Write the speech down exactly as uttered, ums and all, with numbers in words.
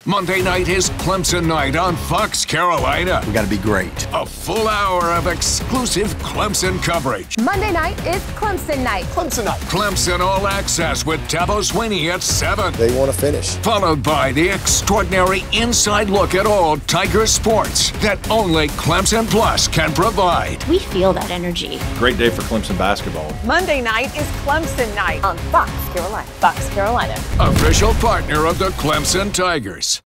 Monday night is Clemson night on Fox Carolina. We got to be great. A full hour of exclusive Clemson coverage. Monday night is Clemson night. Clemson night. Clemson All Access with Dabo Swinney at seven. They want to finish. Followed by the extraordinary inside look at all Tiger sports that only Clemson Plus can provide. We feel that energy. Great day for Clemson basketball. Monday night is Clemson night on Fox Carolina. Fox Carolina. Official partner of the Clemson Tigers.